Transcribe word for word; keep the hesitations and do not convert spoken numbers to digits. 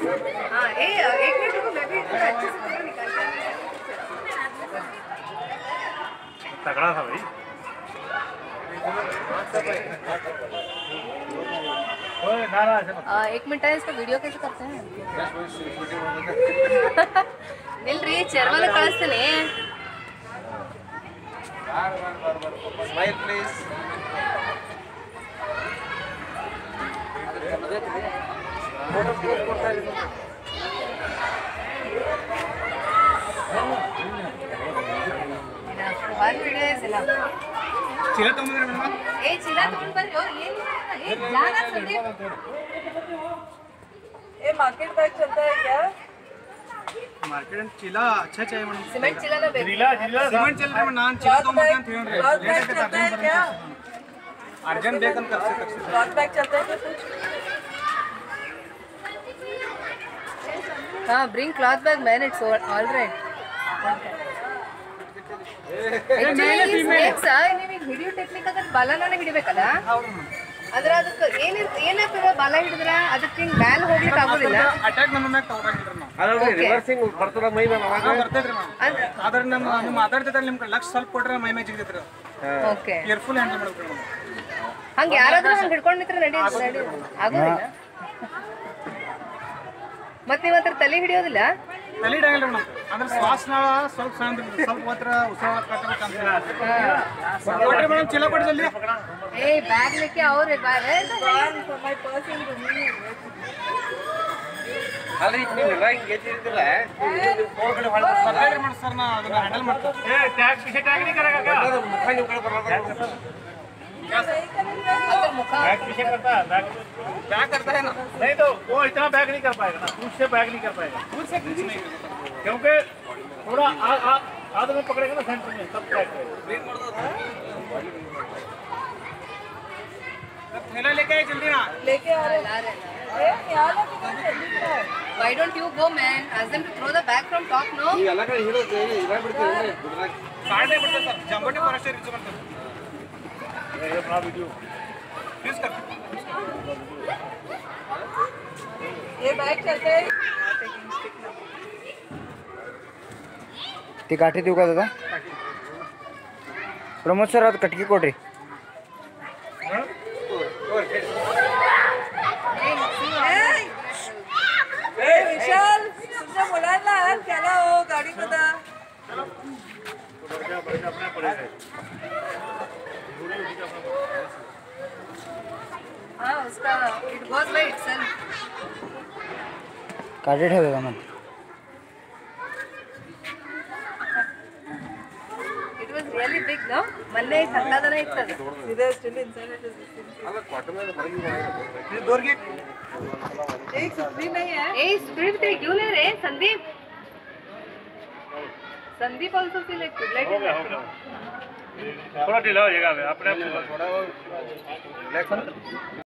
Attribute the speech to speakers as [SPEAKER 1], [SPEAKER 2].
[SPEAKER 1] हाँ ए एक मिनट रुको, मैं भी थोड़ा अच्छे से फोटो निकाल के
[SPEAKER 2] तगड़ा था भाई।
[SPEAKER 1] आ, एक मिनट है, इसका वीडियो कैसे करते हैं? निल्री चेरवल कಳಿಸ್ತೀನಿ
[SPEAKER 3] ಸ್ಮೈಲ್ ಪ್ಲೀಸ್.
[SPEAKER 1] ಬಾಲ್ ವಿಡಿಯೋ ಇಸಿಲ್ಲ
[SPEAKER 2] ಚೀಲ ತಗೊಂಡ್ರೆ ಮೇಡಮ್
[SPEAKER 1] ಏ ಚೀಲ ತಗೊಂಡು ಬಂದ್ರೋ ಏನು ಏ ಜಾಗ ಸಂದೀಪ್
[SPEAKER 4] ये मार्केट बैग चलता है क्या?
[SPEAKER 2] मार्केट में चीला अच्छा चाहिए मैडम।
[SPEAKER 1] ಸಿಮೆಂಟ್ ಚೀಲನ ಬೇಕು
[SPEAKER 2] जिला जिला सीमेंट चल रहा है नान चीला तो मत ध्यान रहे
[SPEAKER 4] क्लॉथ बैग चलता है क्या?
[SPEAKER 2] अर्जेंट बेकन कर सकते
[SPEAKER 4] क्लॉथ बैग चलता है क्या कुछ?
[SPEAKER 1] हाँ bring cloth bag man it's all right ಹಿಡಿಯೋ ಟೆಕ್ನಿಕ್ ಅದ್ರ ಬಲನೇ ಹಿಡಿಬೇಕಲ್ಲ ಅದ್ರ ಅದಕ್ಕೆ ಏನಿರ್ತ ಏನಾಗ್ತದ ಬಲ ಹಿಡಿದ್ರ ಅದಕ್ಕೆ ಹಿಂಗ್ ಮ್ಯಾಲ ಹೋಗ್ಲಿಕ್ಕೆ ಆಗೋದಿಲ್ಲ
[SPEAKER 2] ಅಟ್ಯಾಕ್ ನಮ್ಮ ಮ್ಯಾಗ ತಗೊಳಂಗಿಲ್ಲ ನಾವು
[SPEAKER 3] ಅದ್ರಲ್ಲಿ ರಿವರ್ಸಿಂಗ್ ಬರ್ತದ ಮೈ ಮೇಲೆ ಅವಾಗ
[SPEAKER 2] ಬರ್ತೈತ್ರಿ ಮೇಡಮ್ ಆದ್ರೆ ನಮ್ಮ ನೀವು ಮಾತಾಡ್ತಿದ್ರೆ ನಿಮ್ಗೆ ಲಕ್ಷ ಸ್ವಲ್ಪ ಕೊಟ್ರೆ ಮೈ ಮೇಲೆ ಜಿಗಿತೈತ್ರಿ
[SPEAKER 1] ಓಕೆ
[SPEAKER 2] ಕೇರ್ಫುಲ್ ಹ್ಯಾಂಡಲ್ ಮಾಡ್ಬೇಕು ಮೇಡಮ್
[SPEAKER 1] ಹಂಗ ಯಾರಾದ್ರೂ ಹಂಗ ಹಿಡ್ಕೊಂಡ್ ನಿಂತ್ರ ನಡಿ ನಡಿ ಆಗೋದಿಲ್ಲ ಮತ್ ನೀವ್ ಅದ್ರ ತಲೆ ಹಿಡಿಯೋದಿಲ್ಲ
[SPEAKER 2] ತಲೆ ಹಿಡಿಯಂಗಿಲ್ಲ ಮೇಡಮ್ ಅಂದ್ರೆ ಶ್ವಾಸನಾಳ ಸ್ವಲ್ಪ ಸಣ್ಣ ಸ್ವಲ್ಪ ಮಾತ್ರ ಉಸಿರಾಡ ಕಟ್ಟಬೇಕಂತ ಕೊಟ್ರಿ ಮೇಡಮ್ ಚೀಲ ಕೊಡಿ ಜಲ್ದಿ
[SPEAKER 1] ಏ ಬ್ಯಾಗ್ ಲೆಕ್ಕೆ ಅವ್ರೆ
[SPEAKER 4] My purse is removing.
[SPEAKER 3] ಅಲ್ರಿ ನೀವು ಎಲ್ಲ ಹಿಂಗೆ ಎತ್ತಿರ್ತಿಲ್ಲ
[SPEAKER 2] ಬರ್ತೈತ್ರಿ ಮೇಡಮ್ ಸರ್ ನಾ ಅದನ್ನ ಹ್ಯಾಂಡಲ್ ಮಾಡ್ತೀನಿ ಏ ಟ್ಯಾಗ್ ಪೀछे ಟ್ಯಾಗ್ नहीं करेगा क्या
[SPEAKER 3] ಮುಖ ನೀವು ಕಡೆ ಬರಲ್ಲ
[SPEAKER 1] ಅದ್ರ ಮುಖ
[SPEAKER 2] बैग पीछे करता है बैग बैग करता है ना नहीं तो वो इतना बैग नहीं कर पाएगा ना दूर से बैग नहीं कर पाएगा दूर से कुछ नहीं क्योंकि थोड़ा हाथ में पकड़ेगा ना सेंटर में तब बैग थैला लेके आए जल्दी ना
[SPEAKER 4] लेके आ रहे
[SPEAKER 1] ला रहे
[SPEAKER 4] हैं। यहाँ लेके गए जल्दी से।
[SPEAKER 1] why don't you go man ask them to throw the bag from top no
[SPEAKER 3] ನೀವು ಎಲ್ಲ ಕಡೆ ಹಿಡಿದು ಇದಾಗ ಬಿಡ್ತೀವಿ
[SPEAKER 2] साढ़े बढ़ते सर जंबोटी फॉरेस्ट रीच करते ये अपना वीडियो प्लीज कर
[SPEAKER 4] ये बैग चलते हैं
[SPEAKER 5] ती गाठी देऊ का दादा प्रमोद सर ಅದು ಕಟ್ಟಿ ಕೊಡ್ರಿ
[SPEAKER 4] ए विशाल तुमच्या मुलांना आज त्याला हो गाडी बदा
[SPEAKER 1] हाँ उसका it goes by itself
[SPEAKER 5] काढे ठेवूया मग
[SPEAKER 1] it was really big no ಮೊನ್ನೆ ಸಂತಾದನ ಇತ್ತದ
[SPEAKER 4] सीधे स्टिल इंसाइड इट इज
[SPEAKER 3] ಅಲ್ಲ ಕಾಟನ್ ಮೇಲೆ ಹೊರಗೆ
[SPEAKER 2] ये डोर गेट
[SPEAKER 4] एक सुप्रीम नहीं है
[SPEAKER 1] ए स्पिरिट ते क्यों ले रहे Sandeep Sandeep also feel like like
[SPEAKER 2] हो गया हो गया थोड़ा ढीला हो जाएगा अपने आप
[SPEAKER 3] ಥೋಡಾ